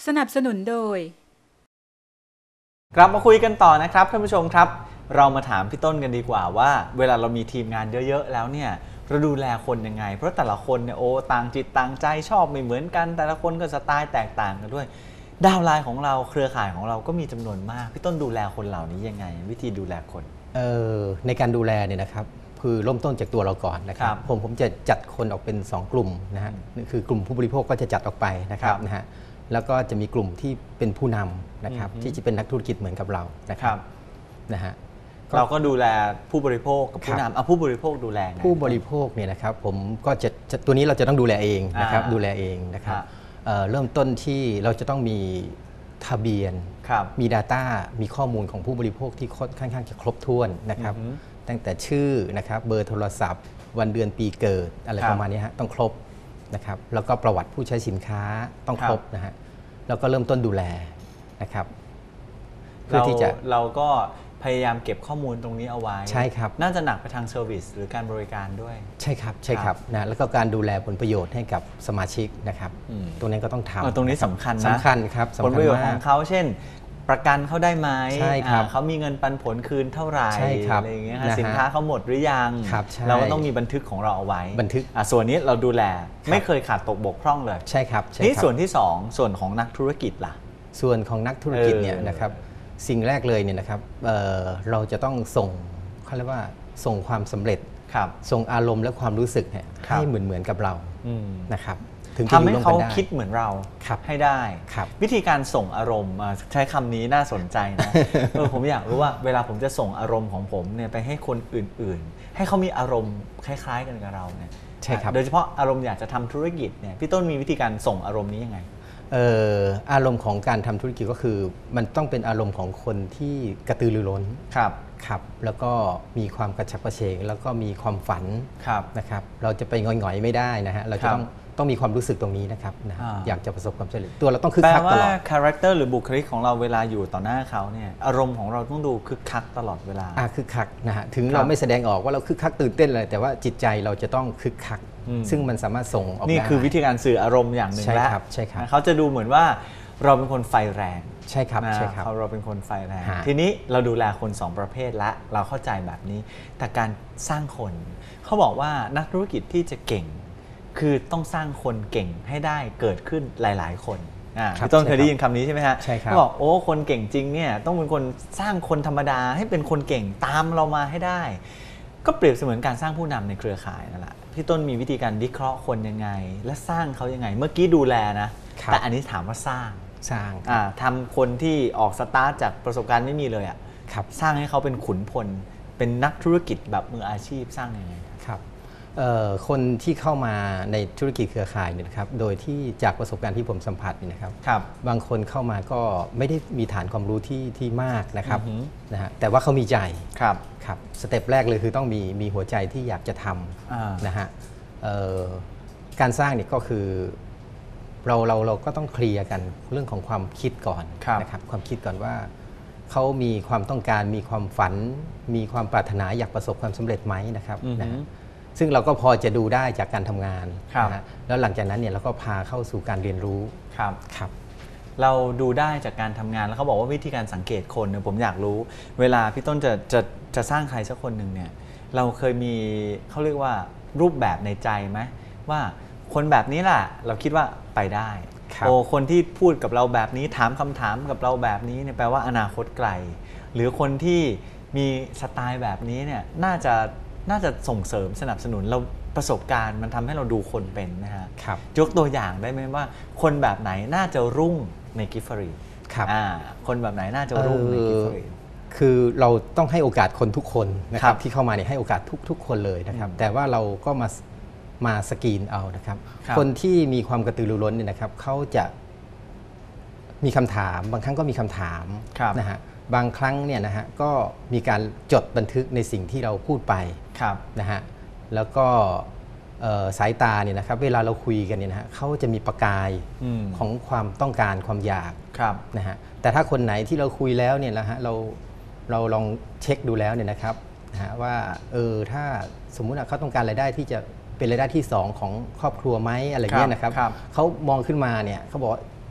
สนับสนุนโดยกลับมาคุยกันต่อนะครับท่านผู้ชมครับเรามาถามพี่ต้นกันดีกว่าว่าเวลาเรามีทีมงานเยอะๆแล้วเนี่ยเราดูแลคนยังไงเพราะแต่ละคนเนี่ยต่างจิตต่างใจชอบไม่เหมือนกันแต่ละคนก็สไตล์แตกต่างกันด้วยดาวน์ไลน์ของเราเครือข่ายของเราก็มีจำนวนมากพี่ต้นดูแลคนเหล่านี้ยังไงวิธีดูแลคนในการดูแลเนี่ยนะครับคือเริ่มต้นจากตัวเราก่อนนะครับผมจะจัดคนออกเป็น2กลุ่มนะฮะคือกลุ่มผู้บริโภคก็จะจัดออกไปนะครับนะฮะแล้วก็จะมีกลุ่มที่เป็นผู้นำนะครับที่จะเป็นนักธุรกิจเหมือนกับเรานะครับนะฮะเราก็ดูแลผู้บริโภคกับผู้นำผู้บริโภคดูแลผู้บริโภคเนี่ยนะครับผมก็จะตัวนี้เราจะต้องดูแลเองนะครับดูแลเองนะครับเริ่มต้นที่เราจะต้องมีทะเบียนมี Data มีข้อมูลของผู้บริโภคที่ค่อนข้างจะครบถ้วนนะครับตั้งแต่ชื่อนะครับเบอร์โทรศัพท์วันเดือนปีเกิดอะไรประมาณนี้ฮะต้องครบนะครับแล้วก็ประวัติผู้ใช้สินค้าต้องครบนะฮะแล้วก็เริ่มต้นดูแลนะครับเพื่อที่จะเราก็พยายามเก็บข้อมูลตรงนี้เอาไว้ใช่ครับน่าจะหนักไปทางเซอร์วิสหรือการบริการด้วยใช่ครับใช่ครับนะแล้วก็การดูแลผลประโยชน์ให้กับสมาชิกนะครับตรงนี้ก็ต้องทำตรงนี้สำคัญนะสำคัญครับผลประโยชน์ของเขาเช่นประกันเขาได้ไหมเขามีเงินปันผลคืนเท่าไหร่อะไรอย่างเงี้ยสินค้าเขาหมดหรือยังเราก็ต้องมีบันทึกของเราเอาไว้บันทึกส่วนนี้เราดูแลไม่เคยขาดตกบกพร่องเลยใช่ครับนี่ส่วนที่2ส่วนของนักธุรกิจล่ะส่วนของนักธุรกิจเนี่ยนะครับสิ่งแรกเลยเนี่ยนะครับเราจะต้องส่งเขาเรียกว่าส่งความสำเร็จส่งอารมณ์และความรู้สึกให้เหมือนกับเรานะครับทำให้เขาคิดเหมือนเราให้ได้วิธีการส่งอารมณ์ใช้คำนี้น่าสนใจนะผมอยากรู้ว่าเวลาผมจะส่งอารมณ์ของผมเนี่ยไปให้คนอื่นๆให้เขามีอารมณ์คล้ายๆกันกับเราเนี่ยใช่ครับโดยเฉพาะอารมณ์อยากจะทำธุรกิจเนี่ยพี่ต้นมีวิธีการส่งอารมณ์นี้ยังไงอารมณ์ของการทำธุรกิจก็คือมันต้องเป็นอารมณ์ของคนที่กระตือรือร้นครับแล้วก็มีความกระฉับกระเฉงแล้วก็มีความฝันนะครับเราจะไปง่อยๆไม่ได้นะฮะเราจะต้องมีความรู้สึกตรงนี้นะครับอยากจะประสบความสำเร็จตัวเราต้องคึกคักตลอดแปลว่าคาแรคเตอร์หรือบุคลิกของเราเวลาอยู่ต่อหน้าเขาเนี่ยอารมณ์ของเราต้องดูคึกคักตลอดเวลาคึกคักนะฮะถึงเราไม่แสดงออกว่าเราคึกคักตื่นเต้นเลยแต่ว่าจิตใจเราจะต้องคึกคักซึ่งมันสามารถส่งออกนี่คือวิธีการสื่ออารมณ์อย่างหนึ่งแล้วใช่ครับเขาจะดูเหมือนว่าเราเป็นคนไฟแรงใช่ครับใช่ครับเราเป็นคนไฟแรงทีนี้เราดูแลคน2ประเภทละเราเข้าใจแบบนี้แต่การสร้างคนเขาบอกว่านักธุรกิจที่จะเก่งคือต้องสร้างคนเก่งให้ได้เกิดขึ้นหลายๆคนพี่ต้นเคยได้ยินคำนี้ใช่ไหมฮะใช่ครับบอกคนเก่งจริงเนี่ยต้องเป็นคนสร้างคนธรรมดาให้เป็นคนเก่งตามเรามาให้ได้ก็เปรียบเสมือนการสร้างผู้นำในเครือข่ายนั่นแหละพี่ต้นมีวิธีการวิเคราะห์คนยังไงและสร้างเขายังไงเมื่อกี้ดูแลนะแต่อันนี้ถามว่าสร้างทำคนที่ออกสตาร์ทจากประสบการณ์ไม่มีเลยสร้างให้เขาเป็นขุนพลเป็นนักธุรกิจแบบมืออาชีพสร้างยังไงครับคนที่เข้ามาในธุรกิจเครือข่ายเนี่ยนะครับโดยที่จากประสบการณ์ที่ผมสัมผัสนี่นะครับบางคนเข้ามาก็ไม่ได้มีฐานความรู้ที่มากนะครับนะฮะแต่ว่าเขามีใจครับสเต็ปแรกเลยคือต้องมีหัวใจที่อยากจะทำนะฮะการสร้างเนี่ยก็คือเราก็ต้องเคลียร์กันเรื่องของความคิดก่อนนะครับความคิดก่อนว่าเขามีความต้องการมีความฝันมีความปรารถนาอยากประสบความสำเร็จไหมนะครับซึ่งเราก็พอจะดูได้จากการทำงานนะแล้วหลังจากนั้นเนี่ยเราก็พาเข้าสู่การเรียนรู้ครับเราดูได้จากการทำงานแล้วเขาบอกว่าวิธีการสังเกตคนเนี่ยผมอยากรู้เวลาพี่ต้นจะสร้างใครสักคนหนึ่งเนี่ยเราเคยมีเขาเรียกว่ารูปแบบในใจไหมว่าคนแบบนี้แหละเราคิดว่าไปได้คนที่พูดกับเราแบบนี้ถามคำถามกับเราแบบนี้เนี่ยแปลว่าอนาคตไกลหรือคนที่มีสไตล์แบบนี้เนี่ยน่าจะส่งเสริมสนับสนุนเราประสบการณ์มันทำให้เราดูคนเป็นนะฮะยกตัวอย่างได้ไหมว่าคนแบบไหนน่าจะรุ่งในกิฟฟรีคนแบบไหนน่าจะรุ่งในกิฟฟรีคือเราต้องให้โอกาสคนทุกคนนะครับที่เข้ามาเนี่ยให้โอกาสทุกคนเลยนะครับแต่ว่าเราก็มาสกรีนเอานะครับคนที่มีความกระตือรือร้นเนี่ยนะครับเขาจะมีคำถามบางครั้งก็มีคำถามนะฮะบางครั้งเนี่ยนะฮะก็มีการจดบันทึกในสิ่งที่เราพูดไปนะฮะแล้วก็สายตาเนี่ยนะครับเวลาเราคุยกันเนี่ยนะฮะเขาจะมีประกายของความต้องการความอยากนะฮะแต่ถ้าคนไหนที่เราคุยแล้วเนี่ยนะฮะเราลองเช็คดูแล้วเนี่ยนะครับนะฮะว่าถ้าสมมุติว่าเขาต้องการรายได้ที่จะเป็นรายได้ที่2ของครอบครัวไหมอะไรเงี้ยนะครับเขามองขึ้นมาเนี่ยเขาบอก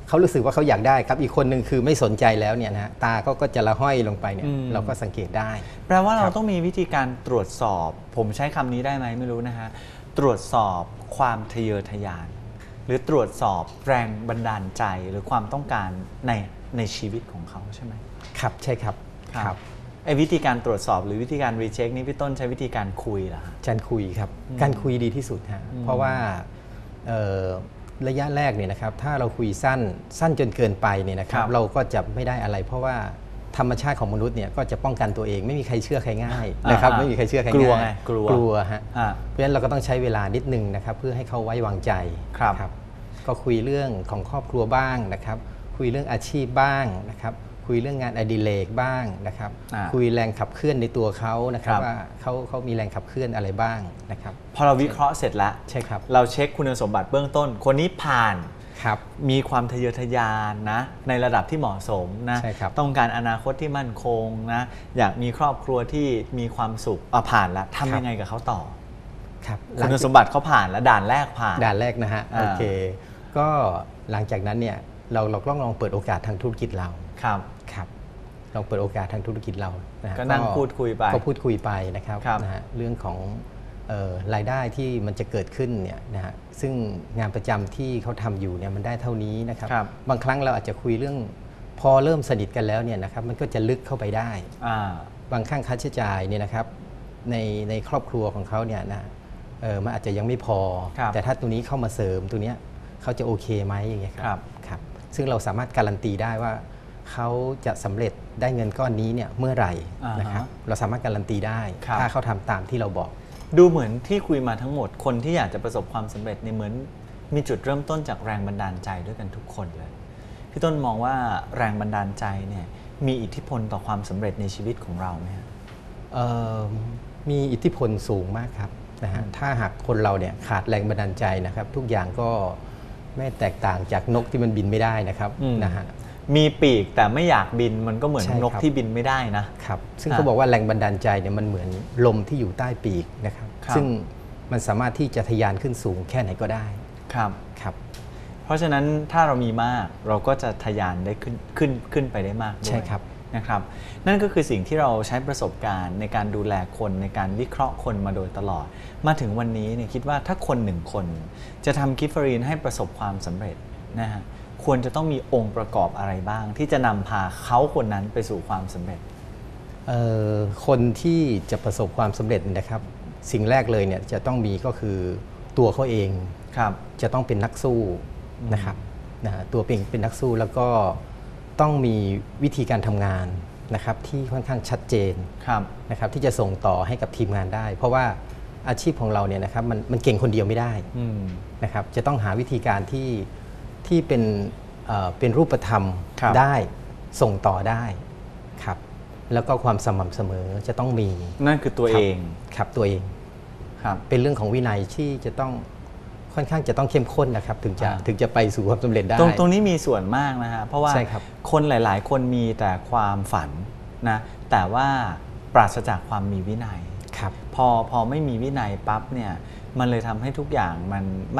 เขารู้สึกว่าเขาอยากได้ครับอีกคนหนึ่งคือไม่สนใจแล้วเนี่ยนะตาก็จะละห้อยลงไปเนี่ยเราก็สังเกตได้แปลว่าเราต้องมีวิธีการตรวจสอบผมใช้คำนี้ได้ไหมไม่รู้นะฮะตรวจสอบความทะเยอทะยานหรือตรวจสอบแรงบันดาลใจหรือความต้องการในชีวิตของเขาใช่ไหมครับใช่ครับครับไอ้วิธีการตรวจสอบหรือวิธีการรีเช็คนี้พี่ต้นใช้วิธีการคุยเหรอฮะการคุยครับการคุยดีที่สุดฮะเพราะว่าระยะแรกเนี่ยนะครับถ้าเราคุยสั้นจนเกินไปเนี่ยนะครับเราก็จะไม่ได้อะไรเพราะว่าธรรมชาติของมนุษย์เนี่ยก็จะป้องกันตัวเองไม่มีใครเชื่อใครง่ายนะครับไม่มีใครเชื่อใครง่ายกลัวฮะเพราะฉะนั้นเราก็ต้องใช้เวลานิดนึงนะครับเพื่อให้เขาไว้วางใจครับก็คุยเรื่องของครอบครัวบ้างนะครับคุยเรื่องอาชีพบ้างนะครับคุยเรื่องงานอดิเรกบ้างนะครับคุยแรงขับเคลื่อนในตัวเขานะครับว่าเขามีแรงขับเคลื่อนอะไรบ้างนะครับพอเราวิเคราะห์เสร็จแล้วใช่ครับเราเช็คคุณสมบัติเบื้องต้นคนนี้ผ่านครับมีความทะเยอทะยานนะในระดับที่เหมาะสมนะต้องการอนาคตที่มั่นคงนะอยากมีครอบครัวที่มีความสุขผ่านแล้วทำยังไงกับเขาต่อครับคุณสมบัติเขาผ่านแล้วด่านแรกผ่านด่านแรกนะฮะโอเคก็หลังจากนั้นเนี่ยเราลองเปิดโอกาสทางธุรกิจเราครับเราเปิดโอกาสทางธุรกิจเราก็นั่งพูดคุยไปก็พูดคุยไปนะครับนะฮะเรื่องของรายได้ที่มันจะเกิดขึ้นเนี่ยนะฮะซึ่งงานประจำที่เขาทำอยู่เนี่ยมันได้เท่านี้นะครับบางครั้งเราอาจจะคุยเรื่องพอเริ่มสนิทกันแล้วเนี่ยนะครับมันก็จะลึกเข้าไปได้บางครั้งค่าใช้จ่ายเนี่ยนะครับในครอบครัวของเขาเนี่ยนะมันอาจจะยังไม่พอแต่ถ้าตัวนี้เข้ามาเสริมตัวเนี้ยเขาจะโอเคไหมอย่างเงี้ยครับซึ่งเราสามารถการันตีได้ว่าเขาจะสำเร็จได้เงินก้อนนี้เนี่ยเมื่อไหร่นะครับเราสามารถการันตีได้ถ้าเขาทำตามที่เราบอกดูเหมือนที่คุยมาทั้งหมดคนที่อยากจะประสบความสำเร็จเนี่ยเหมือนมีจุดเริ่มต้นจากแรงบันดาลใจด้วยกันทุกคนเลยพี่ต้นมองว่าแรงบันดาลใจเนี่ยมีอิทธิพลต่อความสำเร็จในชีวิตของเราไหมครับมีอิทธิพลสูงมากครับนะฮะถ้าหากคนเราเนี่ยขาดแรงบันดาลใจนะครับทุกอย่างก็ไม่แตกต่างจากนกที่มันบินไม่ได้นะครับนะฮะมีปีกแต่ไม่อยากบินมันก็เหมือนนกที่บินไม่ได้นะครับซึ่งเขาบอกว่าแรงบันดาลใจเนี่ยมันเหมือนลมที่อยู่ใต้ปีกนะครับซึ่งมันสามารถที่จะทะยานขึ้นสูงแค่ไหนก็ได้ครับเพราะฉะนั้นถ้าเรามีมากเราก็จะทะยานได้ขึ้นไปได้มากด้วยใช่ครับนะครับนั่นก็คือสิ่งที่เราใช้ประสบการณ์ในการดูแลคนในการวิเคราะห์คนมาโดยตลอดมาถึงวันนี้เนี่ยคิดว่าถ้าคนหนึ่งคนจะทำกิฟเฟอรีนให้ประสบความสำเร็จนะฮะควรจะต้องมีองค์ประกอบอะไรบ้างที่จะนำพาเขาคนนั้นไปสู่ความสำเร็จคนที่จะประสบความสำเร็จนะครับสิ่งแรกเลยเนี่ยจะต้องมีก็คือตัวเขาเองจะต้องเป็นนักสู้นะครับตัวเป็นนักสู้แล้วก็ต้องมีวิธีการทำงานนะครับที่ค่อนข้างชัดเจนนะครับที่จะส่งต่อให้กับทีมงานได้เพราะว่าอาชีพของเราเนี่ยนะครับมันเก่งคนเดียวไม่ได้นะครับจะต้องหาวิธีการที่เป็นรูปธรรมได้ส่งต่อได้ครับแล้วก็ความสม่ำเสมอจะต้องมีนั่นคือตัวเองครับตัวเองครับเป็นเรื่องของวินัยที่จะต้องค่อนข้างจะต้องเข้มข้นนะครับถึงจะไปสู่ความสำเร็จได้ตรงนี้มีส่วนมากนะฮะเพราะว่าคนหลายๆคนมีแต่ความฝันนะแต่ว่าปราศจากความมีวินัยครับพอไม่มีวินัยปั๊บเนี่ยมันเลยทำให้ทุกอย่างมัน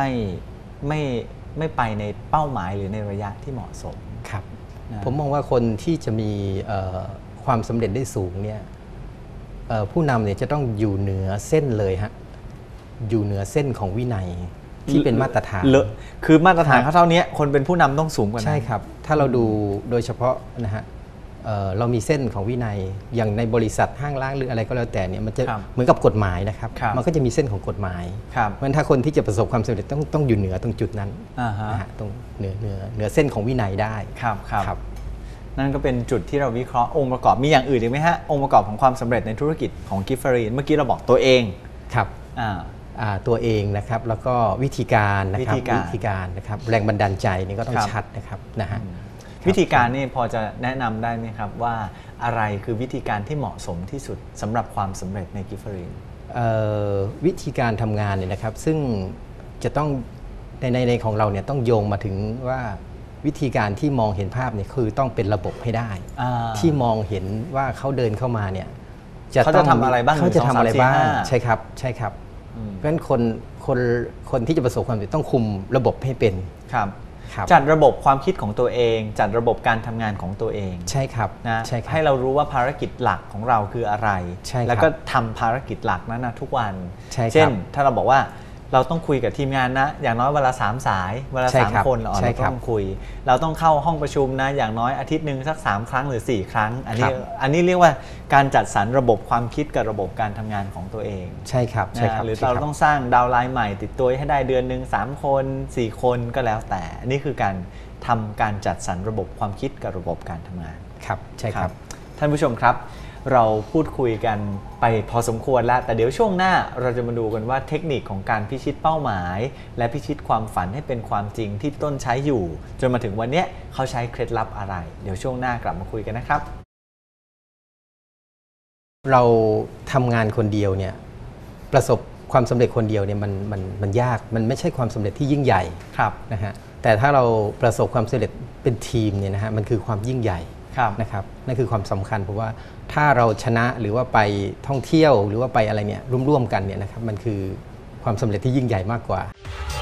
ไม่ไปในเป้าหมายหรือในระยะที่เหมาะสมครับผมมองว่าคนที่จะมีความสำเร็จได้สูงเนี่ยผู้นำเนี่ยจะต้องอยู่เหนือเส้นเลยฮะอยู่เหนือเส้นของวินัยที่เป็นมาตรฐานคือมาตรฐานเขาเท่านี้คนเป็นผู้นำต้องสูงกว่านั้นใช่ครับถ้าเราดูโดยเฉพาะนะฮะเรามีเส้นของวินัยอย่างในบริษัทห้างร้านหรืออะไรก็แล้วแต่เนี่ยมันจะเหมือนกับกฎหมายนะครับมันก็จะมีเส้นของกฎหมายเพราะฉะนั้นถ้าคนที่จะประสบความสำเร็จต้องอยู่เหนือตรงจุดนั้นนะฮะตรงเหนือเส้นของวินัยได้ครับนั่นก็เป็นจุดที่เราวิเคราะห์องค์ประกอบมีอย่างอื่นอีกไหมฮะองค์ประกอบของความสำเร็จในธุรกิจของกิฟเฟอรีนเมื่อกี้เราบอกตัวเองครับตัวเองนะครับแล้วก็วิธีการนะครับแรงบันดาลใจนี่ก็ต้องชัดนะครับนะฮะวิธีการนี่พอจะแนะนำได้ไหมครับว่าอะไรคือวิธีการที่เหมาะสมที่สุดสำหรับความสำเร็จในกิฟเฟอรีนวิธีการทำงานเนี่ยนะครับซึ่งจะต้องในของเราเนี่ยต้องโยงมาถึงว่าวิธีการที่มองเห็นภาพเนี่ยคือต้องเป็นระบบให้ได้ที่มองเห็นว่าเขาเดินเข้ามาเนี่ยเขาจะทำอะไรบ้างเขาจะทำอะไรบ้างใช่ครับเพราะฉะนั้นคนที่จะประสบความสำเร็จต้องคุมระบบให้เป็นจัดระบบความคิดของตัวเอง จัดระบบการทำงานของตัวเองใช่ครับนะใช่ครับให้เรารู้ว่าภารกิจหลักของเราคืออะไรใช่ครับแล้วก็ทำภารกิจหลักนั้นนะทุกวันใช่ครับเช่นถ้าเราบอกว่าเราต้องคุยกับทีมงานนะอย่างน้อยเวลา3 สายเวลาใช่ครับ 3 คนเราใช่ครับต้องคุย เราต้องเข้าห้องประชุมนะอย่างน้อยอาทิตย์หนึ่งสัก3 ครั้งหรือ4 ครั้งอันนี้เรียกว่าการจัดสรรระบบความคิดกับระบบการทำงานของตัวเองใช่ครับใช่ครับหรือใช่เราครับต้องสร้างดาวน์ไลน์ใหม่ติดตัวให้ได้เดือนหนึ่ง3 คน 4 คนก็แล้วแต่อันนี้คือการทำการจัดสรรระบบความคิดกับระบบการทำงานครับใช่ครับท่านผู้ชมครับ เราพูดคุยกันไปพอสมควรแล้วแต่เดี๋ยวช่วงหน้าเราจะมาดูกันว่าเทคนิคของการพิชิตเป้าหมาย และพิชิตความฝันให้เป็นความจริงที่ต้นใช้อยู่ จนมาถึงวันนี้เขาใช้เคล็ดลับอะไร เดี๋ยวช่วงหน้ากลับมาคุยกันนะครับเราทำงานคนเดียวเนี่ยประสบความสำเร็จคนเดียวเนี่ยมันยากมันไม่ใช่ความสำเร็จที่ยิ่งใหญ่ครับนะฮะแต่ถ้าเราประสบความสำเร็จเป็นทีมเนี่ยนะฮะมันคือความยิ่งใหญ่ครับนะครับนั่นคือความสำคัญเพราะว่าถ้าเราชนะหรือว่าไปท่องเที่ยวหรือว่าไปอะไรเนี่ยร่วมๆกันเนี่ยนะครับมันคือความสำเร็จที่ยิ่งใหญ่มากกว่า